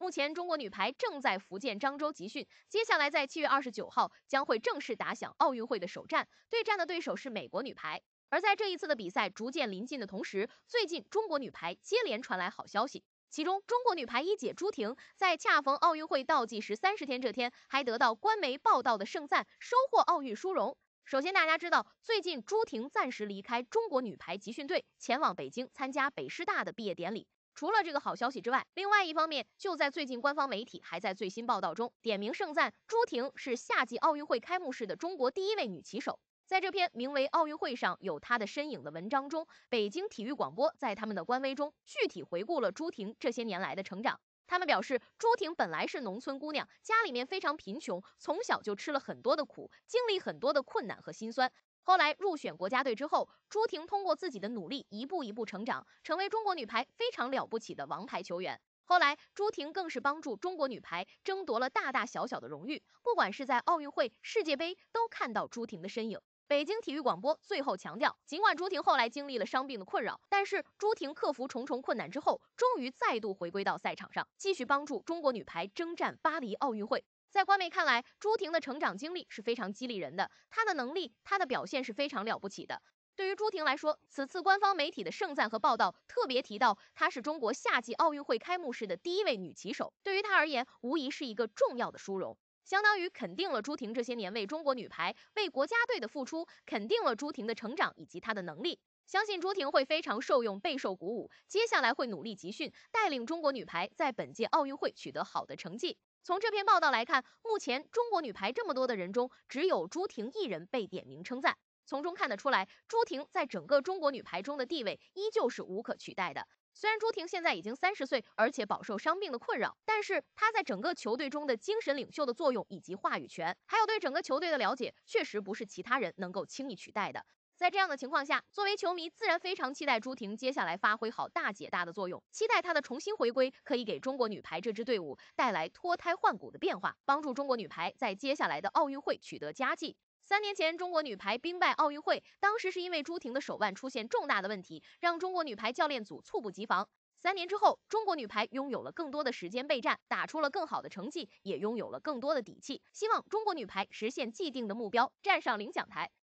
目前中国女排正在福建漳州集训，接下来在7月29号将会正式打响奥运会的首战，对战的对手是美国女排。而在这一次的比赛逐渐临近的同时，最近中国女排接连传来好消息。其中，中国女排一姐朱婷在恰逢奥运会倒计时30天这天，还得到官媒报道的盛赞，收获奥运殊荣。首先，大家知道，最近朱婷暂时离开中国女排集训队，前往北京参加北师大的毕业典礼。除了这个好消息之外，另外一方面，就在最近官方媒体还在最新报道中点名盛赞朱婷是夏季奥运会开幕式的中国第一位女棋手。在这篇名为《奥运会上有她的身影》的文章中，北京体育广播在他们的官微中具体回顾了朱婷这些年来的成长。他们表示，朱婷本来是农村姑娘，家里面非常贫穷，从小就吃了很多的苦，经历很多的困难和辛酸。后来入选国家队之后，朱婷通过自己的努力，一步一步成长，成为中国女排非常了不起的王牌球员。后来，朱婷更是帮助中国女排争夺了大大小小的荣誉，不管是在奥运会、世界杯，都看到朱婷的身影。北京体育广播最后强调，尽管朱婷后来经历了伤病的困扰，但是朱婷克服重重困难之后，终于再度回归到赛场上，继续帮助中国女排征战巴黎奥运会。在官媒看来，朱婷的成长经历是非常激励人的，她的能力、她的表现是非常了不起的。对于朱婷来说，此次官方媒体的盛赞和报道特别提到，她是中国夏季奥运会开幕式的第一位女棋手，对于她而言，无疑是一个重要的殊荣。相当于肯定了朱婷这些年为中国女排、为国家队的付出，肯定了朱婷的成长以及她的能力。相信朱婷会非常受用，备受鼓舞，接下来会努力集训，带领中国女排在本届奥运会取得好的成绩。从这篇报道来看，目前中国女排这么多的人中，只有朱婷一人被点名称赞。从中看得出来，朱婷在整个中国女排中的地位依旧是无可取代的。虽然朱婷现在已经30岁，而且饱受伤病的困扰，但是她在整个球队中的精神领袖的作用以及话语权，还有对整个球队的了解，确实不是其他人能够轻易取代的。在这样的情况下，作为球迷自然非常期待朱婷接下来发挥好大姐大的作用，期待她的重新回归可以给中国女排这支队伍带来脱胎换骨的变化，帮助中国女排在接下来的奥运会取得佳绩。3年前，中国女排兵败奥运会，当时是因为朱婷的手腕出现重大的问题，让中国女排教练组猝不及防。3年之后，中国女排拥有了更多的时间备战，打出了更好的成绩，也拥有了更多的底气。希望中国女排实现既定的目标，站上领奖台。